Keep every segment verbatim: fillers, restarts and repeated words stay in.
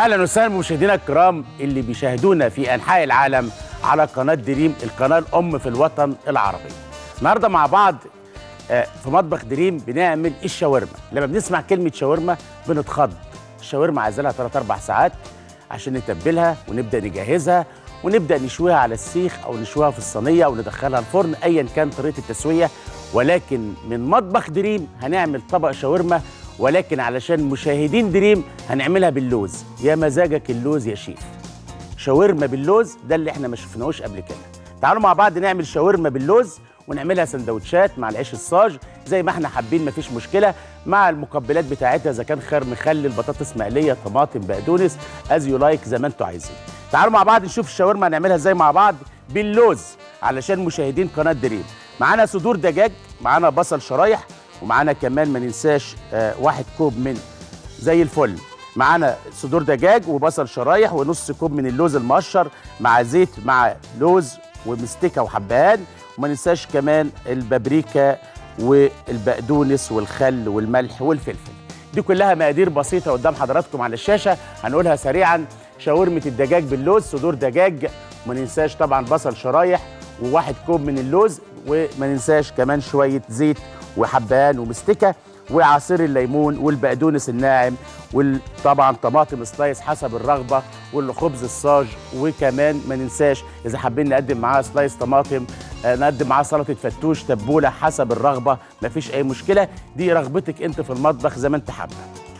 اهلا وسهلا بمشاهدينا الكرام اللي بيشاهدونا في انحاء العالم على قناه دريم، القناه الام في الوطن العربي. النهارده مع بعض في مطبخ دريم بنعمل الشاورما. لما بنسمع كلمه شاورما بنتخض. الشاورما عايزه لها ثلاث أربع ساعات عشان نتبلها ونبدا نجهزها ونبدا نشويها على السيخ او نشويها في الصينيه او ندخلها الفرن، ايا كان طريقه التسويه. ولكن من مطبخ دريم هنعمل طبق شاورما، ولكن علشان مشاهدين دريم هنعملها باللوز. يا مزاجك اللوز يا شيف. شاورما باللوز ده اللي احنا ما شفناهوش قبل كده. تعالوا مع بعض نعمل شاورما باللوز ونعملها سندوتشات مع العيش الصاج زي ما احنا حابين، مفيش مشكله، مع المقبلات بتاعتها اذا كان خيار مخلل، بطاطس مقليه، طماطم، بقدونس، از يو لايك زي ما انتوا عايزين. تعالوا مع بعض نشوف الشاورما هنعملها ازاي مع بعض باللوز علشان مشاهدين قناه دريم. معانا صدور دجاج، معانا بصل شرايح، ومعانا كمان ما ننساش آه واحد كوب من زي الفل. معانا صدور دجاج وبصل شرايح ونص كوب من اللوز المقشر مع زيت مع لوز ومستكه وحبهان، وما ننساش كمان البابريكا والبقدونس والخل والملح والفلفل. دي كلها مقادير بسيطه قدام حضراتكم على الشاشه، هنقولها سريعا. شاورمه الدجاج باللوز، صدور دجاج، وما ننساش طبعا بصل شرايح وواحد كوب من اللوز، وما ننساش كمان شويه زيت وحبهان ومستكه وعصير الليمون والبقدونس الناعم، وطبعا طماطم سلايس حسب الرغبه، والخبز الصاج، وكمان ما ننساش اذا حابين نقدم معاه سلايس طماطم آه نقدم معاه سلطه فتوش، تبوله، حسب الرغبه، مفيش اي مشكله، دي رغبتك انت في المطبخ زي ما انت حابه.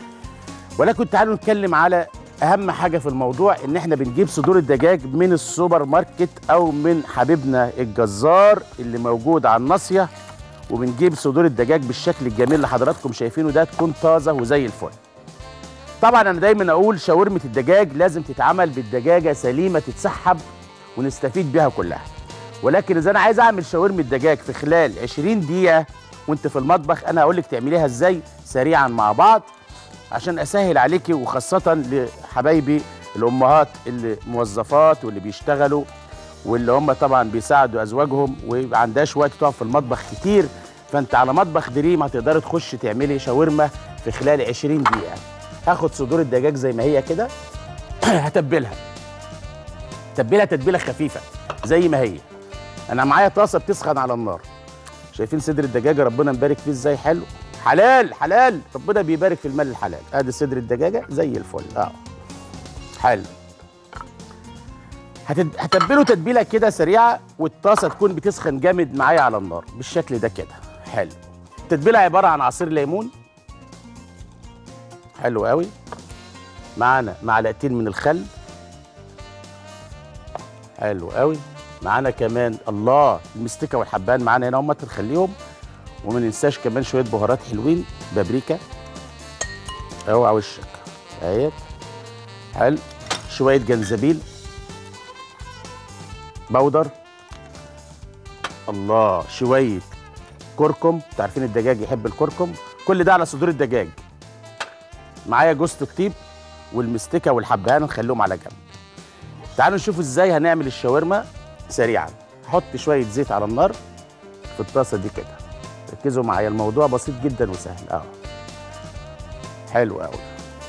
ولكن تعالوا نتكلم على اهم حاجه في الموضوع، ان احنا بنجيب صدور الدجاج من السوبر ماركت او من حبيبنا الجزار اللي موجود على الناصيه، وبنجيب صدور الدجاج بالشكل الجميل اللي حضراتكم شايفينه ده، تكون طازه وزي الفل. طبعا انا دايما اقول شاورمه الدجاج لازم تتعمل بالدجاجه سليمه تتسحب ونستفيد بيها كلها. ولكن اذا انا عايز اعمل شاورمه دجاج في خلال عشرين دقيقه وانت في المطبخ، انا هقول لك تعمليها ازاي سريعا مع بعض عشان اسهل عليكي، وخاصه لحبايبي الامهات اللي موظفات واللي بيشتغلوا واللي هم طبعا بيساعدوا ازواجهم وما عندهاش وقت تقف في المطبخ كتير. فانت على مطبخ دريم هتقدري تخشي تعملي شاورما في خلال عشرين دقيقه. هاخد صدور الدجاج زي ما هي كده هتبلها تتبلها تتبيله خفيفه زي ما هي. انا معايا طاسه بتسخن على النار، شايفين صدر الدجاجه ربنا مبارك فيه ازاي، حلو حلال حلال، ربنا بيبارك في المال الحلال. ادي صدر الدجاجه زي الفل اه حلو. هتتبله تتبيله كده سريعه، والطاسه تكون بتسخن جامد معايا على النار بالشكل ده كده، حلو. التتبيله عباره عن عصير ليمون، حلو قوي، معانا معلقتين من الخل، حلو قوي، معانا كمان الله المستكه والحبان معانا هنا هم نخليهم، وما ننساش كمان شويه بهارات حلوين، بابريكا، اوعى وشك اهيت، حلو، شويه جنزبيل بودر، الله، شويه كركم، انتوا عارفين الدجاج يحب الكركم. كل ده على صدور الدجاج. معايا جوز الطيب والمستكه والحبهان نخليهم على جنب. تعالوا نشوف ازاي هنعمل الشاورما سريعا. هحط شويه زيت على النار في الطاسه دي كده، ركزوا معايا، الموضوع بسيط جدا وسهل اه حلو قوي.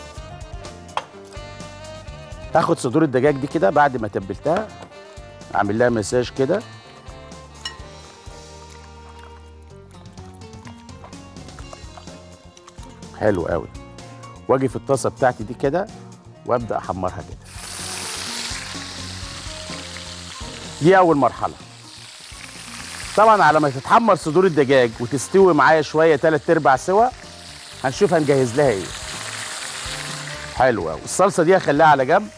هاخد صدور الدجاج دي كده بعد ما تبلتها، اعمل لها مساج كده، حلو قوي، واجي في الطاسه بتاعتي دي كده وابدا احمرها كده. دي اول مرحله. طبعا على ما تتحمر صدور الدجاج وتستوي معايا شويه تلات ارباع سوا، هنشوف هنجهز لها ايه. حلو قوي. الصلصه دي هخليها على جنب،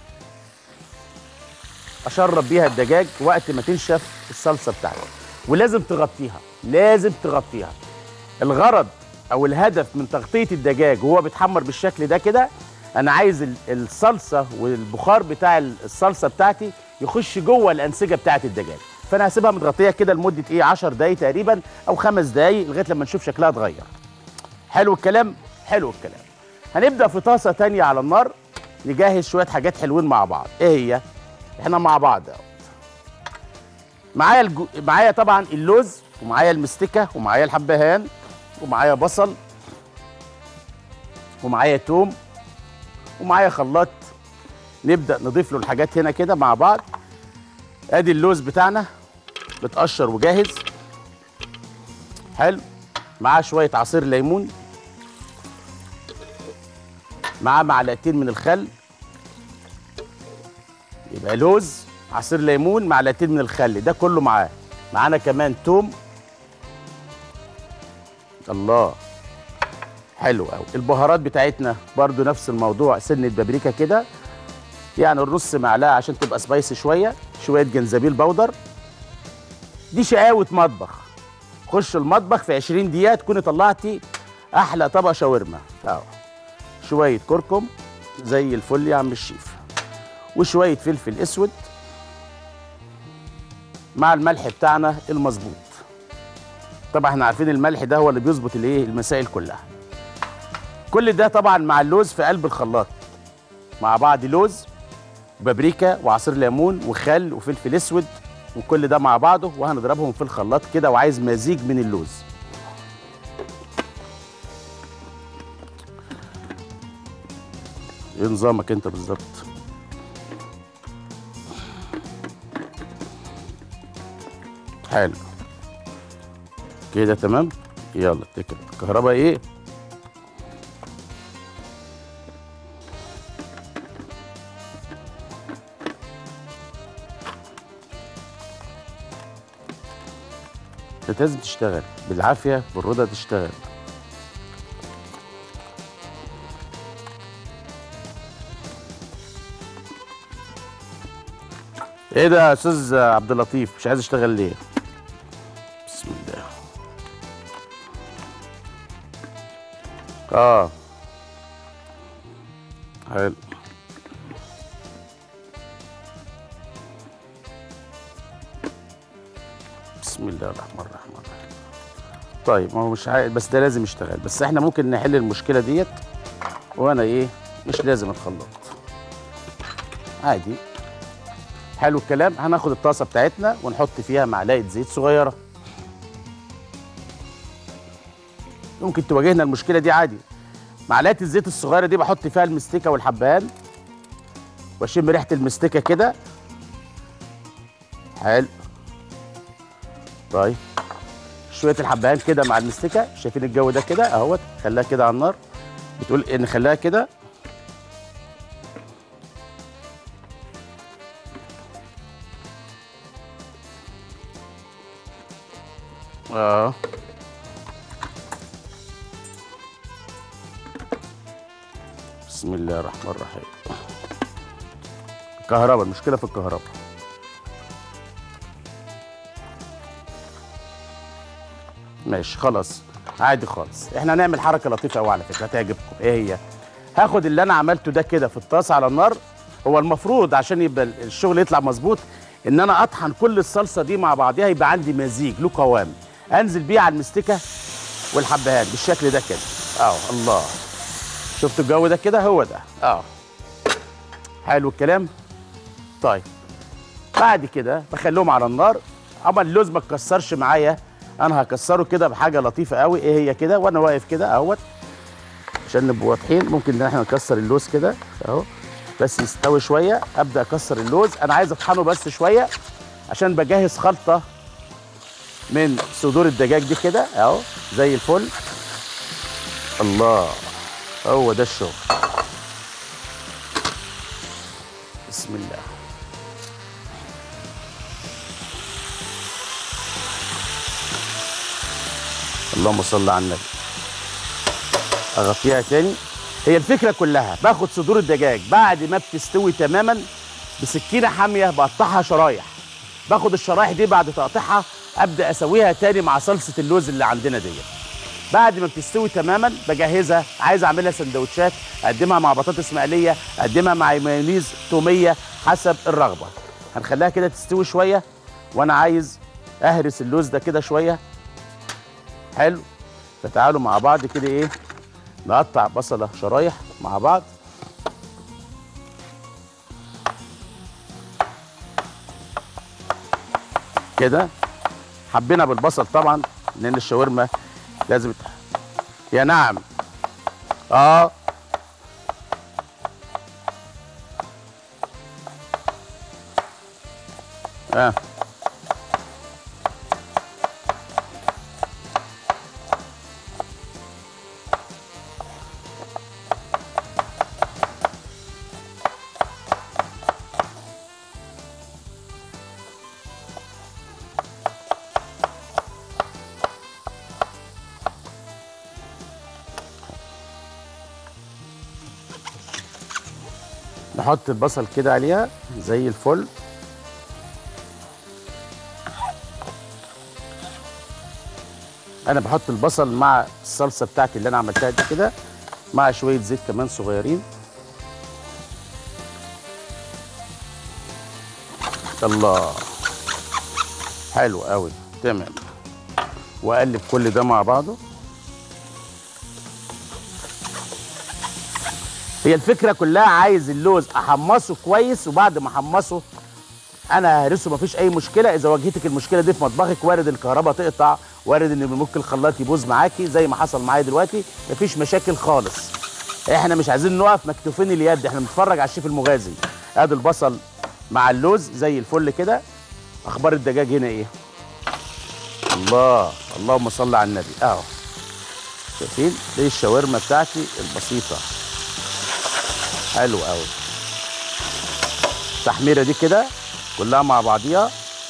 اشرب بيها الدجاج وقت ما تنشف الصلصه بتاعتي، ولازم تغطيها، لازم تغطيها. الغرض او الهدف من تغطيه الدجاج وهو بيتحمر بالشكل ده كده، انا عايز الصلصه والبخار بتاع الصلصه بتاعتي يخش جوه الانسجه بتاعت الدجاج. فانا هسيبها متغطيه كده لمده ايه عشر دقايق تقريبا او خمس دقايق لغايه لما نشوف شكلها اتغير. حلو الكلام، حلو الكلام. هنبدا في طاسه تانية على النار نجهز شويه حاجات حلوين مع بعض. ايه هي؟ احنا مع بعض اهو. معايا الجو... معايا طبعا اللوز، ومعايا المستكه، ومعايا الحبهان، ومعايا بصل، ومعايا توم، ومعايا خلاط نبدا نضيف له الحاجات هنا كده مع بعض. ادي اللوز بتاعنا متقشر وجاهز. حلو. معاه شويه عصير ليمون، معاه معلقتين من الخل. يبقى لوز، عصير ليمون، معلقتين من الخل، ده كله معاه. معانا كمان توم. الله، حلو قوي. البهارات بتاعتنا برضو نفس الموضوع، سنه بابريكا كده يعني نص معلقه عشان تبقى سبايسي شويه، شويه جنزبيل بودر. دي شقاوه مطبخ. خش المطبخ في عشرين دقيقه تكوني طلعتي احلى طبق شاورما. اهو شويه كركم زي الفل يا عم الشيف، وشويه فلفل اسود مع الملح بتاعنا المظبوط. طبعا احنا عارفين الملح ده هو اللي بيظبط الايه المسائل كلها. كل ده طبعا مع اللوز في قلب الخلاط مع بعض، لوز وبابريكا وعصير ليمون وخل وفلفل اسود، وكل ده مع بعضه وهنضربهم في الخلاط كده. وعايز مزيج من اللوز. ايه نظامك انت بالظبط؟ حلو كده تمام. يلا اتكل الكهرباء ايه. انت لازم تشتغل بالعافيه، بالرضا تشتغل. ايه ده يا استاذ عبد اللطيف، مش عايز اشتغل ليه؟ بسم الله. اه حلو. بسم الله الرحمن الرحيم. طيب ما هو مش عايز، بس ده لازم يشتغل. بس احنا ممكن نحل المشكله ديت وانا ايه مش لازم الخلاط عادي. حلو الكلام. هناخد الطاسه بتاعتنا ونحط فيها معلقه زيت صغيره. ممكن تواجهنا المشكله دي عادي. معلقه الزيت الصغيره دي بحط فيها المستكه والحبهان واشم ريحه المستكه كده. حلو. طيب شويه الحبهان كده مع المستكه، شايفين الجو ده كده اهوت. خليها كده على النار. بتقول ان خليها كده. اه بسم الله الرحمن الرحيم. الكهرباء، المشكله في الكهرباء. ماشي خلاص عادي خالص. احنا هنعمل حركه لطيفه قوي على فكره هتعجبكم. ايه هي؟ هاخد اللي انا عملته ده كده في الطاسه على النار. هو المفروض عشان يبقى الشغل يطلع مظبوط ان انا اطحن كل الصلصه دي مع بعضيها، يبقى عندي مزيج له قوام. انزل بيه على المستكه والحبهان بالشكل ده كده. اه الله، شفتوا الجو ده كده؟ هو ده. اه حلو الكلام. طيب بعد كده بخليهم على النار. اما اللوز ما اتكسرش معايا، انا هكسره كده بحاجه لطيفه قوي. ايه هي كده؟ وانا واقف كده اهوت عشان نبقى واضحين. ممكن ان احنا نكسر اللوز كده اهو بس يستوي شويه. ابدا اكسر اللوز. انا عايز اطحنه بس شويه عشان بجهز خلطه من صدور الدجاج دي كده اهو زي الفل. الله، هو ده الشغل. بسم الله. اللهم صل على النبي. اغطيها تاني. هي الفكره كلها باخد صدور الدجاج بعد ما بتستوي تماما بسكينه حاميه بقطعها شرايح. باخد الشرايح دي بعد تقطيعها ابدا اسويها تاني مع صلصه اللوز اللي عندنا ديت. بعد ما بتستوي تماما بجهزها. عايز اعملها سندوتشات، اقدمها مع بطاطس مقليه، اقدمها مع مايونيز، توميه، حسب الرغبه. هنخليها كده تستوي شويه وانا عايز اهرس اللوز ده كده شويه. حلو. فتعالوا مع بعض كده ايه نقطع بصله شرايح مع بعض كده. حبينا بالبصل طبعا لان الشاورما لازم. يا نعم. اه اه نحط البصل كده عليها زي الفل. انا بحط البصل مع الصلصه بتاعتي اللي انا عملتها دي كده، مع شويه زيت كمان صغيرين. الله، حلو قوي، تمام. واقلب كل ده مع بعضه. هي الفكره كلها، عايز اللوز احمصه كويس، وبعد ما احمصه انا هرسه مفيش اي مشكله. اذا واجهتك المشكله دي في مطبخك، وارد الكهرباء تقطع، وارد ان ممكن الخلاط يبوظ معاكي زي ما حصل معايا دلوقتي، مفيش مشاكل خالص. احنا مش عايزين نقف مكتوفين اليد، احنا بنتفرج على الشيف المغازي. ادي البصل مع اللوز زي الفل كده. اخبار الدجاج هنا ايه؟ الله، اللهم صل على النبي. اهو شايفين دي الشاورما بتاعتي البسيطه، حلو قوي. التحميره دي كده كلها مع بعضيها،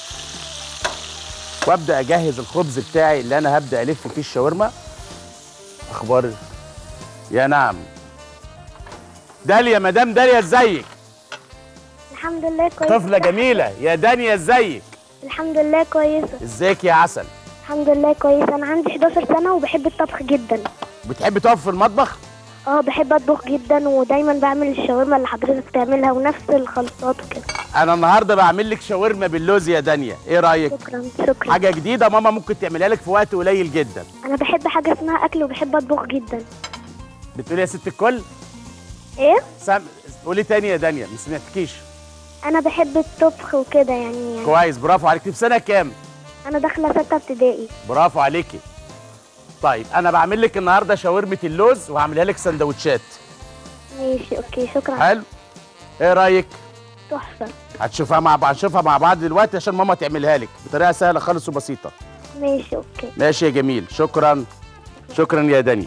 وابدا اجهز الخبز بتاعي اللي انا هبدا الف فيه الشاورما. اخبار يا نعم داليا، مدام داليا ازيك؟ الحمد لله كويس. طفله جميله يا دانيا، ازيك؟ الحمد لله كويسه. ازيك يا عسل؟ الحمد لله كويسه. انا عندي حداشر سنه وبحب الطبخ جدا. بتحبي تقف في المطبخ؟ اه بحب اطبخ جدا، ودايما بعمل الشاورما اللي حضرتك بتعملها ونفس الخلطات وكده. انا النهارده بعمل لك شاورما باللوز يا دانيا، ايه رايك؟ شكرا شكرا. حاجه جديده ماما ممكن تعملها لك في وقت قليل جدا. انا بحب حاجه اسمها اكل وبحب اطبخ جدا. بتقولي يا ست الكل؟ ايه؟ سم... قولي تاني يا دانيا، ما سمعتكيش. انا بحب الطبخ وكده يعني, يعني كويس، برافو عليكي. في سنه كام؟ انا داخله سته ابتدائي. برافو عليكي. طيب انا بعمل لك النهارده شاورمه اللوز، وهعملها لك سندوتشات. ماشي اوكي شكرا. حلو، ايه رايك؟ تحفه. هتشوفها مع بعض، هنشوفها مع بعض دلوقتي عشان ماما تعملها لك بطريقه سهله خالص وبسيطه. ماشي اوكي. ماشي يا جميل، شكرا شكرا يا دنيا.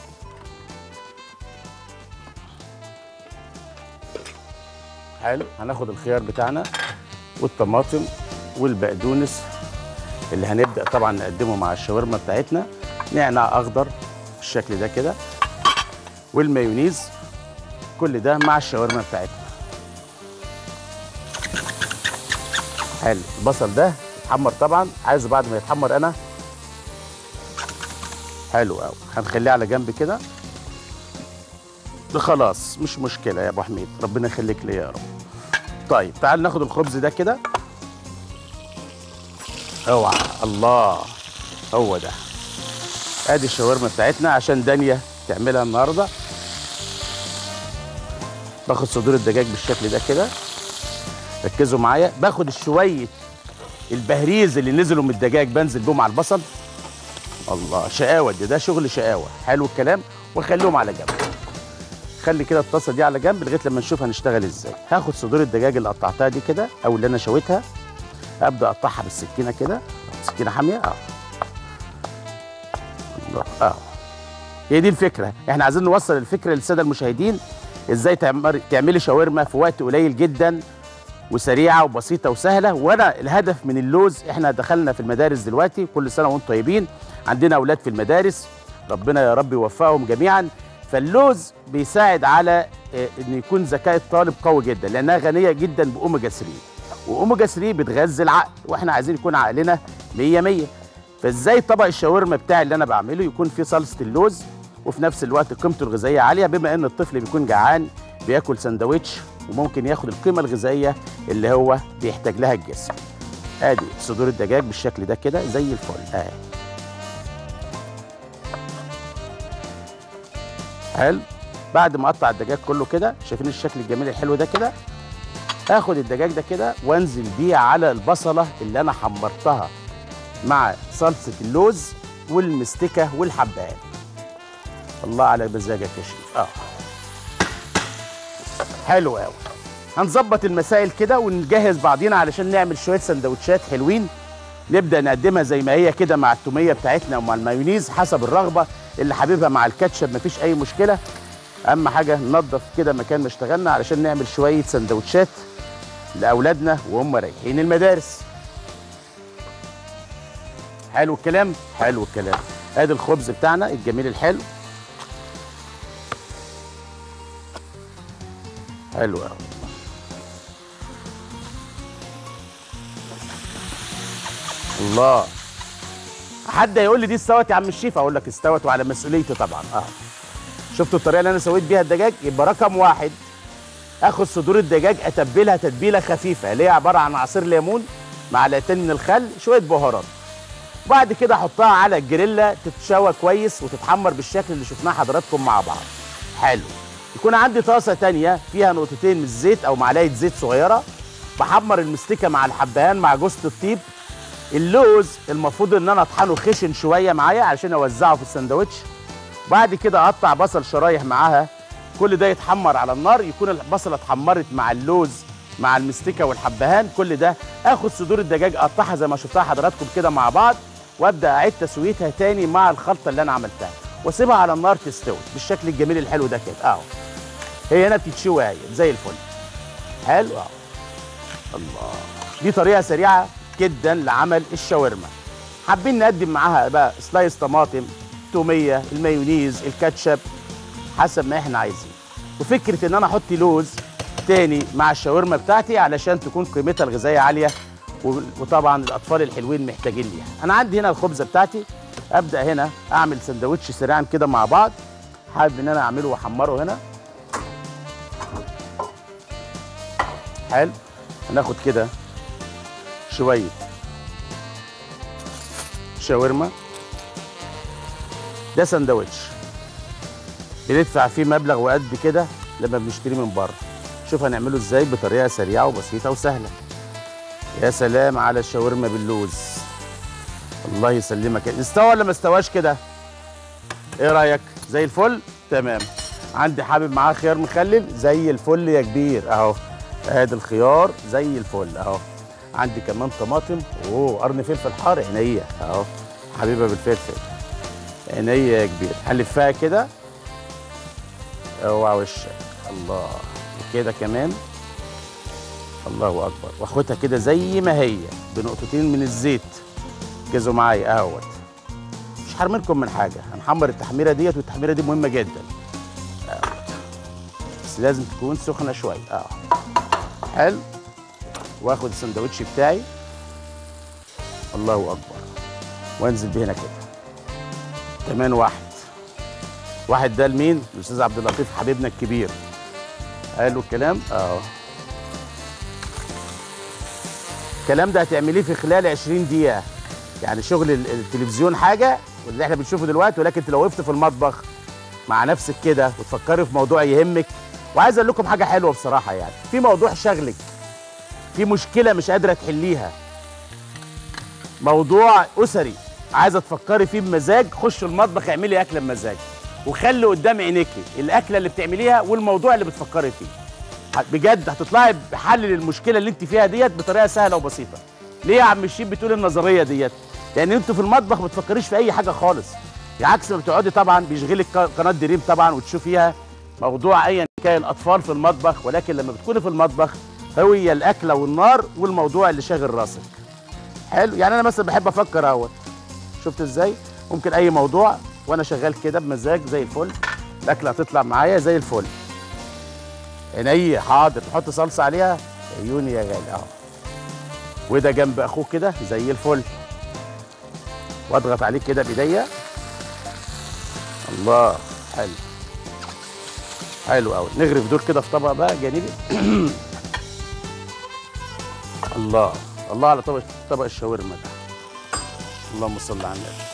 حلو، هناخد الخيار بتاعنا والطماطم والبقدونس اللي هنبدا طبعا نقدمه مع الشاورما بتاعتنا. نعناع اخضر بالشكل ده كده، والمايونيز، كل ده مع الشاورما بتاعتنا. حلو، البصل ده يتحمر طبعا، عايزه بعد ما يتحمر انا. حلو قوي، هنخليه على جنب كده. ده خلاص مش مشكله يا ابو حميد، ربنا يخليك ليا يا رب. طيب تعال ناخد الخبز ده كده. اوعى، الله، هو ده. ادي الشاورما بتاعتنا عشان دانيا تعملها النهارده. باخد صدور الدجاج بالشكل ده كده، ركزوا معايا. باخد شويه البهريز اللي نزلوا من الدجاج بنزل بيهم على البصل. الله، شقاوه دي، ده شغل شقاوه. حلو الكلام، واخليهم على جنب. خلي كده الطاسه دي على جنب لغايه لما نشوف هنشتغل ازاي. هاخد صدور الدجاج اللي قطعتها دي كده، او اللي انا شويتها، ابدا اقطعها بالسكينه كده، سكينه حاميه. اه الله، اه هي دي الفكره. احنا عايزين نوصل الفكره للساده المشاهدين، ازاي تعملي شاورما في وقت قليل جدا، وسريعه وبسيطه وسهله. وانا الهدف من اللوز، احنا دخلنا في المدارس دلوقتي، كل سنه وانتم طيبين، عندنا اولاد في المدارس، ربنا يا رب يوفقهم جميعا. فاللوز بيساعد على ان يكون ذكاء الطالب قوي جدا، لانها غنيه جدا باوميجا ثلاثة، واوميجا ثلاثة بتغذي العقل، واحنا عايزين يكون عقلنا مية مية. فازاي طبق الشاورما بتاعي اللي انا بعمله يكون فيه صلصه اللوز، وفي نفس الوقت قيمته الغذائيه عاليه، بما ان الطفل بيكون جعان بياكل سندوتش وممكن ياخد القيمه الغذائيه اللي هو بيحتاج لها الجسم. ادي صدور الدجاج بالشكل ده كده زي الفل. اهي حلو. بعد ما اقطع الدجاج كله كده، شايفين الشكل الجميل الحلو ده كده، اخد الدجاج ده كده وانزل بيه على البصله اللي انا حمرتها مع صلصه اللوز والمستكه والحبهان. الله على مزاجك يا شيف. اه حلو قوي. هنظبط المسائل كده ونجهز بعضينا علشان نعمل شويه سندوتشات حلوين. نبدا نقدمها زي ما هي كده مع التوميه بتاعتنا ومع المايونيز حسب الرغبه، اللي حاببها مع الكاتشب مفيش اي مشكله. اهم حاجه ننظف كده مكان ما اشتغلنا علشان نعمل شويه سندوتشات لاولادنا وهم رايحين المدارس. حلو الكلام، حلو الكلام. ادي الخبز بتاعنا الجميل الحلو. حلو قوي. الله. حد هيقول لي دي استوت يا عم الشيف، اقول لك استوت وعلى مسؤوليتي طبعا. اه شفتوا الطريقه اللي انا سويت بيها الدجاج؟ يبقى رقم واحد اخد صدور الدجاج اتبلها تتبيله خفيفه اللي هي عباره عن عصير ليمون، معلقتين من الخل، شويه بهارات. وبعد كده احطها على الجريلا تتشوى كويس وتتحمر بالشكل اللي شفناه حضراتكم مع بعض. حلو. يكون عندي طاسه تانية فيها نقطتين من الزيت او معلقه زيت صغيره، بحمر المستكه مع الحبهان مع جوزة الطيب. اللوز المفروض ان انا اطحنه خشن شويه معايا علشان اوزعه في الساندوتش. بعد كده اقطع بصل شرايح معاها، كل ده يتحمر على النار، يكون البصله اتحمرت مع اللوز مع المستكه والحبهان. كل ده اخد صدور الدجاج اقطعها زي ما شفتها حضراتكم كده مع بعض، وابدا اعيد تسويتها تاني مع الخلطه اللي انا عملتها، واسيبها على النار تستوي بالشكل الجميل الحلو ده كده اهو. هي هنا بتتشوي اهي زي الفل. حلو اهو. الله. دي طريقه سريعه جدا لعمل الشاورما. حابين نقدم معاها بقى سلايس طماطم، توميه، المايونيز، الكاتشب، حسب ما احنا عايزين. وفكره ان انا احط لوز تاني مع الشاورما بتاعتي علشان تكون قيمتها الغذائيه عاليه، وطبعا الاطفال الحلوين محتاجين ليها. انا عندي هنا الخبزه بتاعتي، ابدا هنا اعمل سندوتش سريعا كده مع بعض. حابب ان انا اعمله واحمره هنا. حلو. هناخد كده شويه شاورما. ده سندوتش بندفع فيه مبلغ وقد كده لما بنشتريه من بره. شوف هنعمله ازاي بطريقه سريعه وبسيطه وسهله. يا سلام على الشاورما باللوز. الله يسلمك. استوى ولا ما استواش كده؟ ايه رايك؟ زي الفل؟ تمام. عندي حابب معاه خيار مخلل، زي الفل يا كبير اهو. ادي الخيار زي الفل اهو. عندي كمان طماطم، اوه قرن فلفل حار عينيا اهو. حبيبه بالفلفل عينيا يا كبير. هنلفها كده. اوعى وشك. الله. وكده كمان. الله اكبر. واخدها كده زي ما هي بنقطتين من الزيت. ركزوا معايا اهوت. مش هرميلكم من حاجه، هنحمر التحميره ديت، والتحميره دي مهمه جدا. اهوت. بس لازم تكون سخنه شويه اهو. حلو. واخد السندوتش بتاعي. الله اكبر. وانزل بيه هنا كده. كمان واحد. واحد ده لمين؟ الاستاذ عبد اللطيف حبيبنا الكبير. قال له الكلام؟ اه. الكلام ده هتعمليه في خلال عشرين دقيقة. يعني شغل التلفزيون حاجة واللي احنا بنشوفه دلوقتي، ولكن انت لو وقفت في المطبخ مع نفسك كده وتفكري في موضوع يهمك. وعايز اقول لكم حاجة حلوة بصراحة، يعني في موضوع شغلك، في مشكلة مش قادرة تحليها، موضوع أسري عايزة تفكري فيه بمزاج، خش المطبخ اعملي أكلة بمزاج، وخلي قدام عينيكي الأكلة اللي بتعمليها والموضوع اللي بتفكري فيه. بجد هتطلعي بحل للمشكله اللي انت فيها ديت بطريقه سهله وبسيطه. ليه يا عم الشيف بتقول النظريه ديت؟ لان انتوا في المطبخ ما بتفكريش في اي حاجه خالص، عكس ما بتقعدي طبعا بيشغلك قناه دريم طبعا وتشوفيها موضوع ايا كان الاطفال في المطبخ، ولكن لما بتكوني في المطبخ هي الاكله والنار والموضوع اللي شاغل راسك. حلو. يعني انا مثلا بحب افكر اهوت. شفت ازاي؟ ممكن اي موضوع وانا شغال كده بمزاج زي الفل، الاكله هتطلع معايا زي الفل. عينيا. حاضر. تحط صلصه عليها عيوني يا غالي اهو. وده جنب اخوه كده زي الفل. واضغط عليه كده بايديا. الله. حلو. حلو قوي. نغرف دول كده في طبق بقى جانبي. الله. الله على طبق طبق الشاورما ده. اللهم صل على النبي.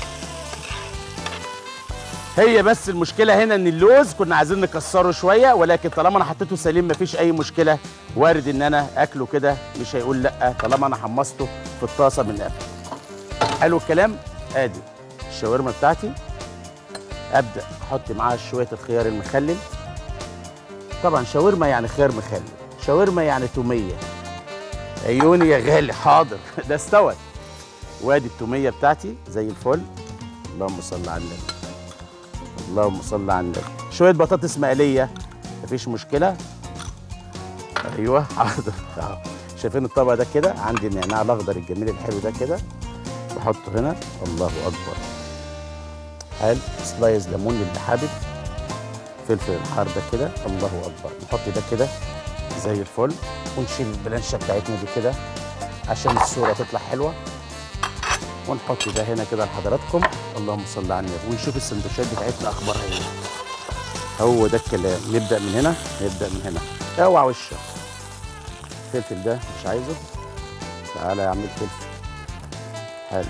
هي بس المشكله هنا ان اللوز كنا عايزين نكسره شويه، ولكن طالما انا حطيته سليم مفيش اي مشكله. وارد ان انا اكله كده مش هيقول لا طالما انا حمصته في الطاسه من قبل. حلو الكلام. ادي الشاورما بتاعتي. ابدا احط معاها شويه الخيار المخلل. طبعا شاورما يعني خيار مخلل، شاورما يعني توميه. عيوني يا غالي، حاضر. ده استوت. وادي التوميه بتاعتي زي الفل. اللهم صل على النبي. اللهم صل على النبي. شويه بطاطس مقليه مفيش مشكله. ايوه حاضر. اهو شايفين الطبق ده كده؟ عندي النعناع الاخضر الجميل الحلو ده كده، بحطه هنا. الله اكبر. حلو. سلايز ليمون اللي حابب، فلفل الحار ده كده. الله اكبر. نحط ده كده زي الفل، ونشيل البلانشه بتاعتنا دي كده عشان الصوره تطلع حلوه، ونحط ده هنا كده لحضراتكم. اللهم صل على النبي. ونشوف السندوتشات بتاعتنا اخبارها ايه. هو ده الكلام. نبدا من هنا، نبدا من هنا. اوعى وشك. الفلفل ده مش عايزه. تعالى يا عم الفلفل. حلو.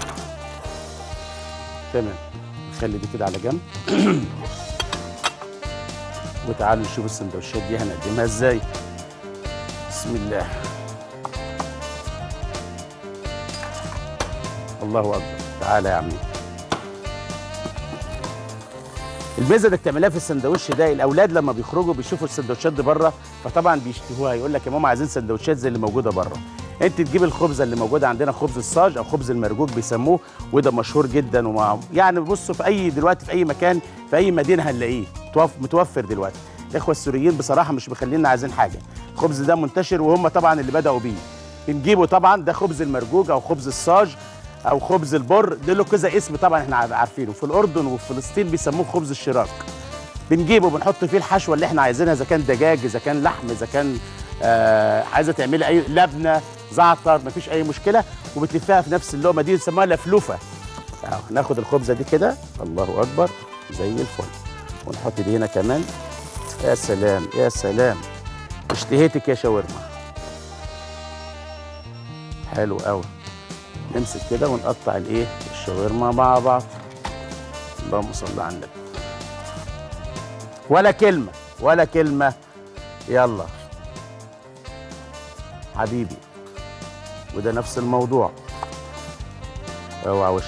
تمام. نخلي دي كده على جنب. وتعالوا نشوف السندوتشات دي هنقدمها ازاي. بسم الله. الله اكبر. تعالى يا عمي. الميزه انك تعملها في السندوتش ده، الاولاد لما بيخرجوا بيشوفوا السندوتشات دي بره فطبعا بيشتهوها، يقول لك يا ماما عايزين سندوتشات زي اللي موجوده بره. انت تجيب الخبزه اللي موجوده عندنا، خبز الصاج او خبز المرجوج بيسموه، وده مشهور جدا. ومع يعني بصوا في اي دلوقتي في اي مكان في اي مدينه هنلاقيه متوفر دلوقتي. الاخوه السوريين بصراحه مش مخلينا عايزين حاجه. الخبز ده منتشر وهم طبعا اللي بداوا بيه. بنجيبه طبعا، ده خبز المرجوج او خبز الصاج او خبز البر، ده له كذا اسم طبعا احنا عارفينه. في الاردن وفي فلسطين بيسموه خبز الشراك. بنجيبه بنحط فيه الحشوه اللي احنا عايزينها، اذا كان دجاج، اذا كان لحم، اذا كان آه عايزه تعملي اي لبنه، زعتر، مفيش اي مشكله. وبتلفها في نفس اللقمه دي، بنسموها لفلوفه. اهو ناخد الخبزه دي كده. الله اكبر. زي الفل. ونحط دي هنا كمان. يا سلام يا سلام. اشتهيتك يا شاورما. حلو قوي. نمسك كده ونقطع الايه الشاورما مع بعض. اللهم صل على النبي. ولا كلمه ولا كلمه. يلا حبيبي. وده نفس الموضوع. اوعى وشك.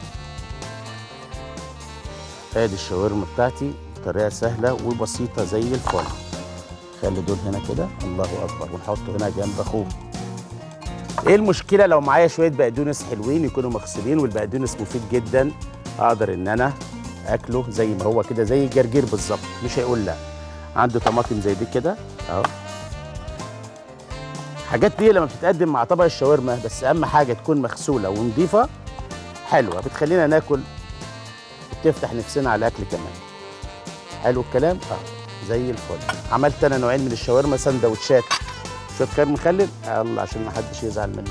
ادي الشاورما بتاعتي بطريقه سهله وبسيطه زي الفل. خلي دول هنا كده. الله اكبر. ونحطه هنا جنب اخوه. ايه المشكله لو معايا شويه بقدونس حلوين يكونوا مغسولين، والبقدونس مفيد جدا، اقدر ان انا اكله زي ما هو كده، زي الجرجير بالظبط، مش هيقول لا. عنده طماطم زي دي كده اهو. الحاجات دي لما بتتقدم مع طبق الشاورما، بس اهم حاجه تكون مغسوله ونضيفه، حلوه، بتخلينا ناكل وتفتح نفسنا على الاكل كمان. حلو الكلام. اه زي الفل. عملت انا نوعين من الشاورما سندوتشات. شويه خير مخلل. يلا عشان ما حدش يزعل مننا.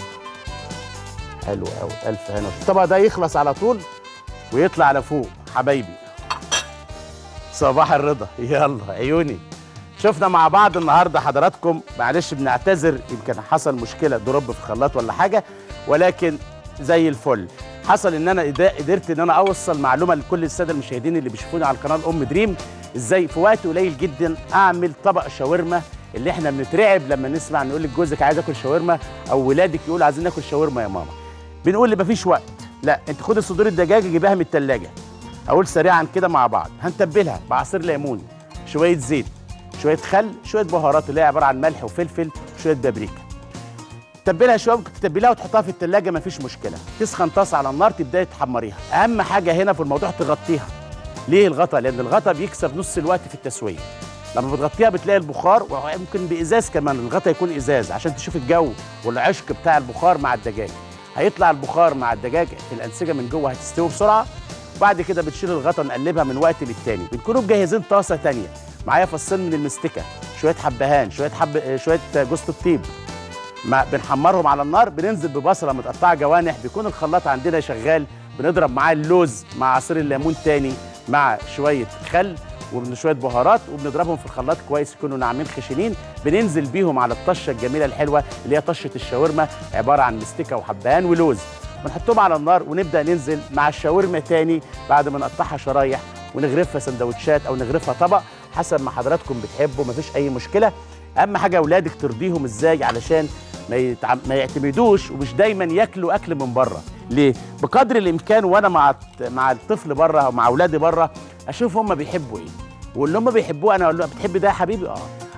حلو قوي. الف هنا. الطبق ده يخلص على طول ويطلع على فوق حبايبي. صباح الرضا. يلا عيوني. شفنا مع بعض النهارده حضراتكم، معلش بنعتذر يمكن حصل مشكله ضرب في الخلاط ولا حاجه، ولكن زي الفل. حصل ان انا قدرت ان انا اوصل معلومه لكل الساده المشاهدين اللي بيشوفوني على القناه ام دريم، ازاي في وقت قليل جدا اعمل طبق شاورما اللي احنا بنترعب لما نسمع نقول لك جوزك عايز اكل شاورما او ولادك يقولوا عايزين ناكل شاورما يا ماما. بنقول لي مفيش وقت. لا، انت خدي صدور الدجاج جيبها من الثلاجه. اقول سريعا كده مع بعض. هنتبلها بعصير ليمون، شويه زيت، شويه خل، شويه بهارات اللي هي عباره عن ملح وفلفل وشويه بابريكا. تتبلها شويه، ممكن تتبلها وتحطها في الثلاجه مفيش مشكله. تسخن طاسه على النار تبداي تحمريها. اهم حاجه هنا في الموضوع تغطيها. ليه الغطا؟ لان الغطا بيكسب نص الوقت في التسويه. لما بتغطيها بتلاقي البخار، وممكن بازاز كمان، الغطا يكون ازاز عشان تشوف الجو والعشق بتاع البخار مع الدجاج. هيطلع البخار مع الدجاج في الانسجه من جوه، هتستوي بسرعه. وبعد كده بتشيل الغطا نقلبها من وقت للتاني. بنكونوا مجهزين طاسه ثانيه معايا فصين من المستكه، شويه حبهان، شويه حب شويه جوز الطيب، ما بنحمرهم على النار. بننزل ببصله متقطعه جوانح، بيكون الخلاط عندنا شغال، بنضرب معاه اللوز مع عصير الليمون تاني مع شويه خل وشويه بهارات، وبنضربهم في الخلاط كويس يكونوا ناعمين خشنين. بننزل بيهم على الطشه الجميله الحلوه اللي هي طشه الشاورما، عباره عن مستكه وحبهان ولوز. بنحطهم على النار ونبدا ننزل مع الشاورما تاني بعد ما نقطعها شرايح ونغرفها سندوتشات او نغرفها طبق حسب ما حضراتكم بتحبوا، مفيش اي مشكله. اهم حاجه اولادك ترضيهم ازاي علشان ما, يتع... ما يعتمدوش ومش دايما ياكلوا اكل من بره. ليه؟ بقدر الامكان وانا مع مع الطفل بره او مع اولادي بره اشوف هم بيحبوا ايه، واللي هم بيحبوه انا اقول له بتحب ده يا حبيبي؟ اه.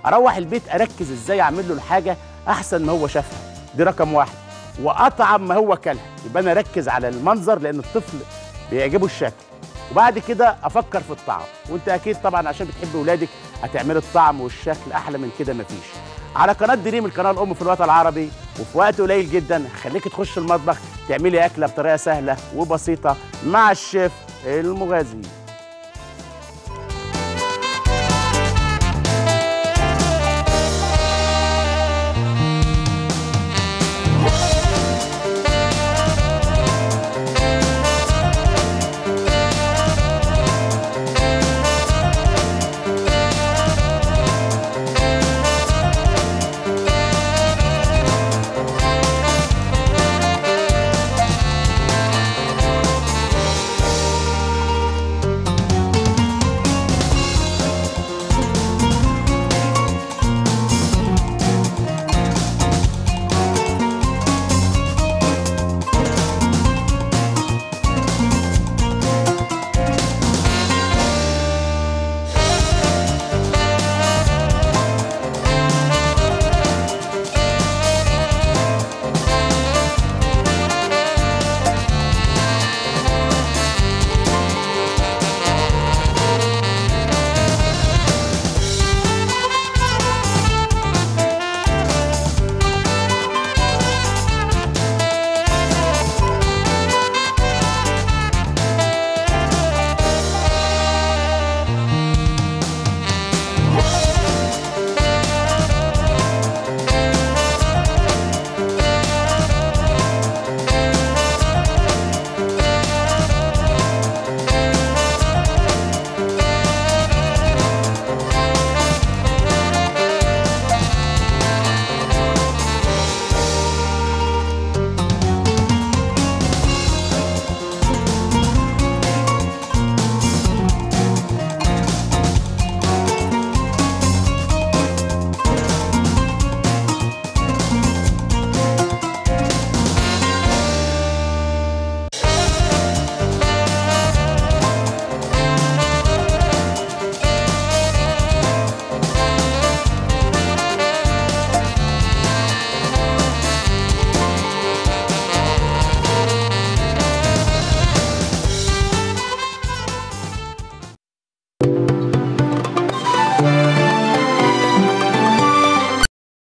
اروح البيت اركز ازاي اعمل له الحاجه احسن ما هو شافها. دي رقم واحد. واطعم ما هو كلها، يبقى انا اركز على المنظر لان الطفل بيعجبه الشكل. وبعد كده افكر في الطعم، وانت اكيد طبعا عشان بتحب اولادك هتعملي الطعم والشكل احلى من كده مفيش. على قناه دريم القناه الام في الوطن العربي، وفي وقت قليل جدا هخليك تخش المطبخ تعملي اكله بطريقه سهله وبسيطه مع الشيف المغازي.